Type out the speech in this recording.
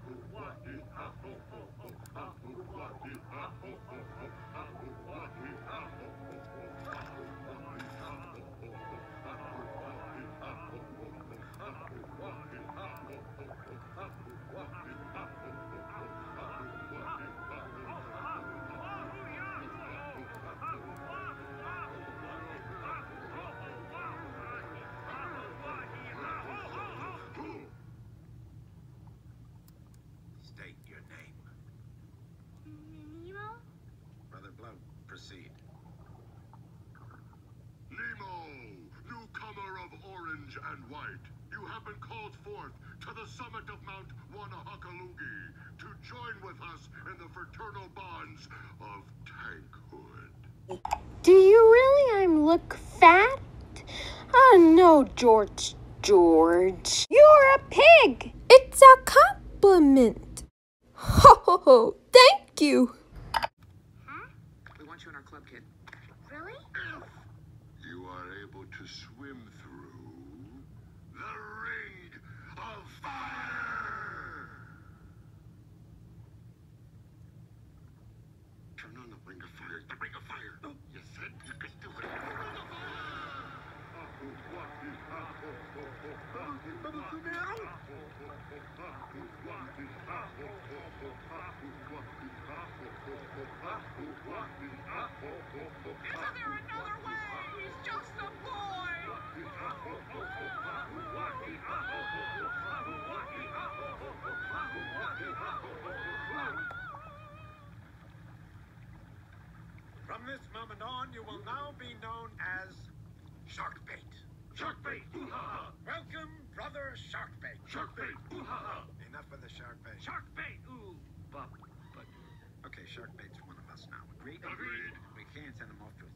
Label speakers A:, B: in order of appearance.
A: State your name.
B: Nemo?
A: Brother Bloat, proceed.
C: Nemo, newcomer of orange and white, you have been called forth to the summit of Mount Wanahakalugi to join with us in the fraternal bonds of tankhood.
B: Do you really look fat? Oh no, George. You're a pig!
D: It's a compliment. Ho ho ho, thank you.
B: Huh?
A: We want you in our club, kid.
B: Really?
C: If you are able to swim through the ring of fire! Turn on the ring of fire. The ring of fire! Oh, you said you could do it. The ring of fire!
E: Isn't there another way? He's just a boy!
A: From this moment on, you will now be known as Sharkbait.
C: Sharkbait!
A: Welcome, brother Sharkbait.
C: Sharkbait!
A: Enough of the Sharkbait.
E: Sharkbait! Ooh, but...
A: Okay, Sharkbait's one of us now. Agreed?
C: Agreed.
A: We can't send him off to a